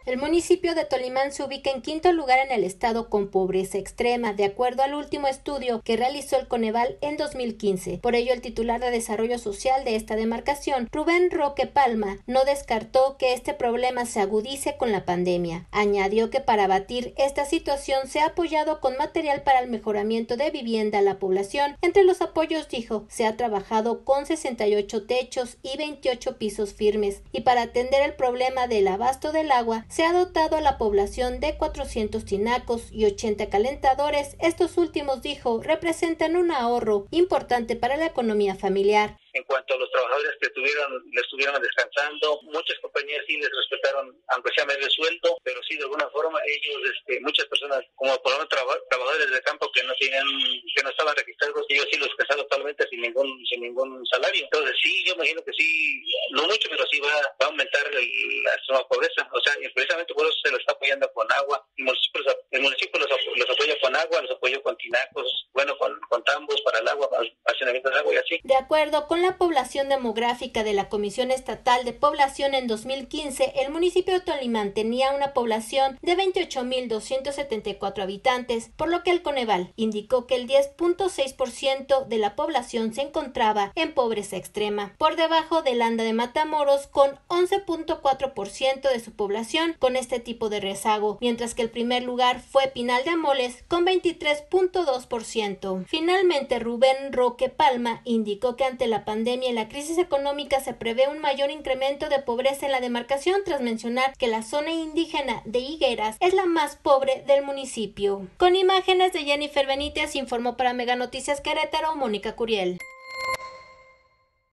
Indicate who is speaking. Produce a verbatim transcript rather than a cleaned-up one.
Speaker 1: El municipio de Tolimán se ubica en quinto lugar en el estado con pobreza extrema, de acuerdo al último estudio que realizó el Coneval en dos mil quince. Por ello, el titular de Desarrollo Social de esta demarcación, Rubén Roque Palma, no descartó que este problema se agudice con la pandemia. Añadió que para abatir esta situación se ha apoyado con material para el mejoramiento de vivienda a la población. Entre los apoyos, dijo, se ha trabajado con sesenta y ocho techos y veintiocho pisos firmes, y para atender el problema del abasto del agua, se ha dotado a la población de cuatrocientos tinacos y ochenta calentadores. Estos últimos, dijo, representan un ahorro importante para la economía familiar.
Speaker 2: En cuanto a los trabajadores que tuvieron, le estuvieron descansando, muchas compañías sí les respetaron, aunque sea medio sueldo, pero sí de alguna forma ellos, este, muchas personas, como por ejemplo traba, trabajadores de campo que no tenían, que no estaban registrados, ellos sí los descansaron totalmente sin ningún, sin ningún salario. Entonces sí, yo imagino que sí, no mucho, pero sí va, va a aumentar el, la extrema pobreza. O sea, y precisamente por eso se lo está apoyando con agua. El municipio, el municipio los, los apoya con agua, los apoya con tinacos, bueno, con, con tambos para el agua, para almacenamiento de agua y así.
Speaker 1: De acuerdo con la población demográfica de la Comisión Estatal de Población en dos mil quince, el municipio de Tolimán tenía una población de veintiocho mil doscientos setenta y cuatro habitantes, por lo que el Coneval indicó que el diez punto seis por ciento de la población se encontraba en pobreza extrema, por debajo de Landa de Matamoros con once punto cuatro por ciento de su población con este tipo de rezago, mientras que el primer lugar fue Pinal de Amoles con veintitrés punto dos por ciento. Finalmente, Rubén Roque Palma indicó que ante la pandemia pandemia y la crisis económica se prevé un mayor incremento de pobreza en la demarcación, tras mencionar que la zona indígena de Higueras es la más pobre del municipio. Con imágenes de Jennifer Benítez, informó para Mega Noticias Querétaro, Mónica Curiel.